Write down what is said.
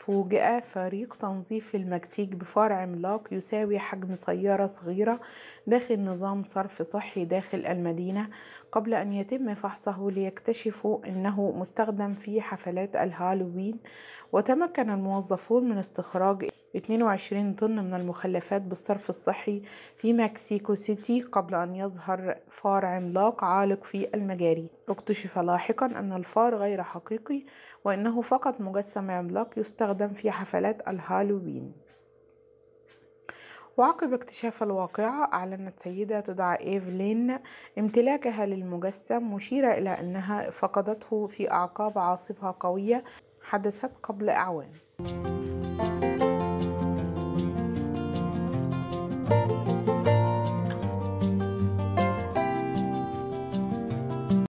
فوجئ فريق تنظيف في المكسيك بفار عملاق يساوي حجم سيارة صغيرة داخل نظام صرف صحي داخل المدينة، قبل أن يتم فحصه ليكتشفوا أنه مستخدم في حفلات الهالوين. وتمكن الموظفون من استخراج 22 طن من المخلفات بالصرف الصحي في مكسيكو سيتي قبل أن يظهر فار عملاق عالق في المجاري. اكتشف لاحقا أن الفار غير حقيقي وأنه فقط مجسم عملاق يستخدم في حفلات الهالوين. وعقب اكتشاف الواقعة أعلنت سيدة تدعى إيفلين امتلاكها للمجسم، مشيرة إلى أنها فقدته في أعقاب عاصفة قوية حدثت قبل أعوام.